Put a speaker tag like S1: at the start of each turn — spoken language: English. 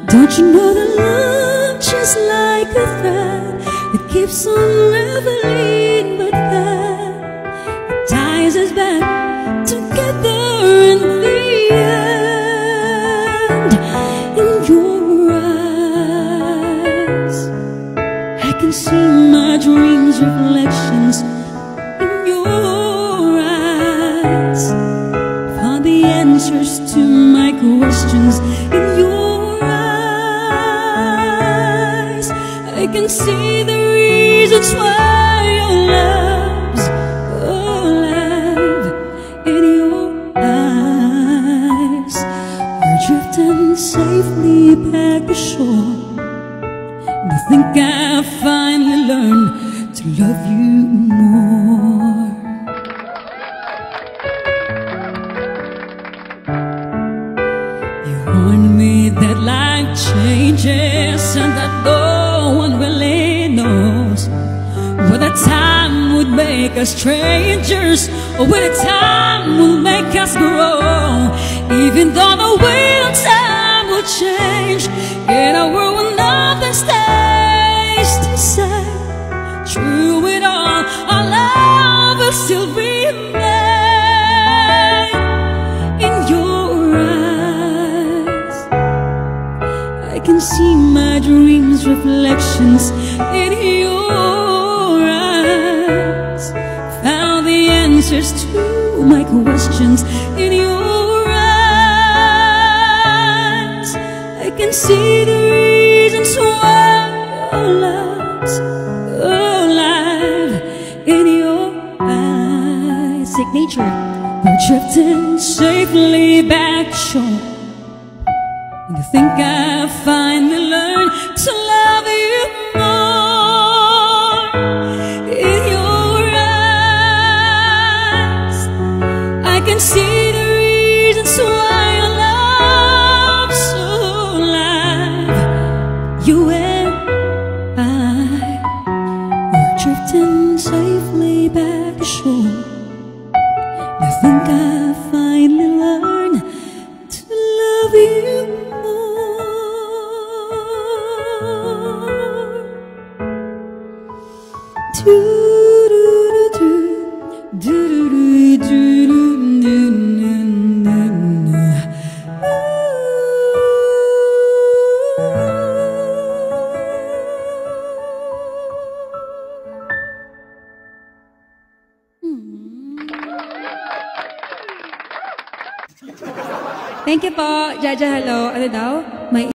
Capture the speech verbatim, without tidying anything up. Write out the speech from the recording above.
S1: Don't you know that love, just like a thread, it keeps on unraveling, but that it ties us back together in the end. In your eyes, I can see my dreams' reflections. In your eyes, found the answers to my questions. In your eyes, I can see the reasons why your love's alive. In your eyes, we're drifting safely back to shore. And I think I finally learned to love you more. You warned me that life changes and that no one really knows whether time would make us strangers or whether time will make us grow. Even though the wheel of time will change, in a world where nothing stays the same, through it all, our love will still remain. In your eyes, I can see my dreams' reflections. In your eyes, found the answers to my questions. In your eyes, I can see the reasons why your love's alive. In your eyes, signature. We're drifting safely back shore. And I think I finally learned to love you more. In your eyes, I can see the reasons why your love's so alive. You and I, we're drifting safely back to shore. And I think I finally learned to love you more. Do do do do do do do do do.
S2: Thank you po. Jaja, hello. Ano daw?